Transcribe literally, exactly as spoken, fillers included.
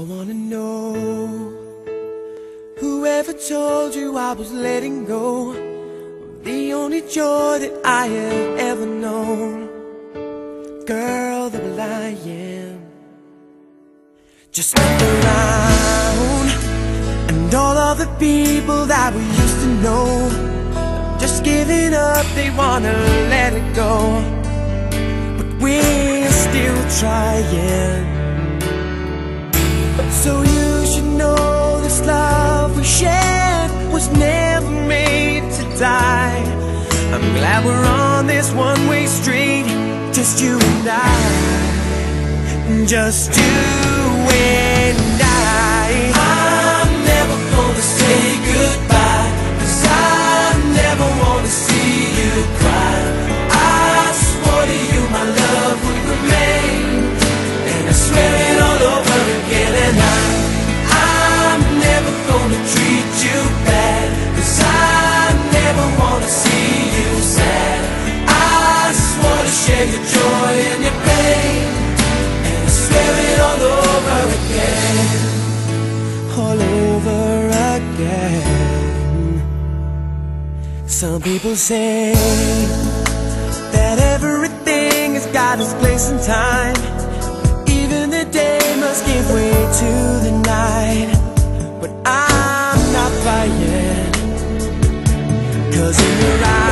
wanna know, whoever told you I was letting go of the only joy that I have ever known? Girl, the will I am. Just look around, and all of the people that we used to know, just giving up, they wanna let it go. But we're still trying. So you should know this love we shared was never made to die. I'm glad we're on this one-way street, just you and I, just you and I. I'm never gonna say goodbye, 'cause I never wanna see you cry. I swore to you my love would remain, and I swear it all over again. And I, I'm never gonna treat you bad, 'cause I never wanna see you sad. I swore to share your joy and your pain, and I swear it all over again, all over again. Some people say that everything has got its place in time. Even the day must give way to the night. But I'm not buying, 'cause in your eyes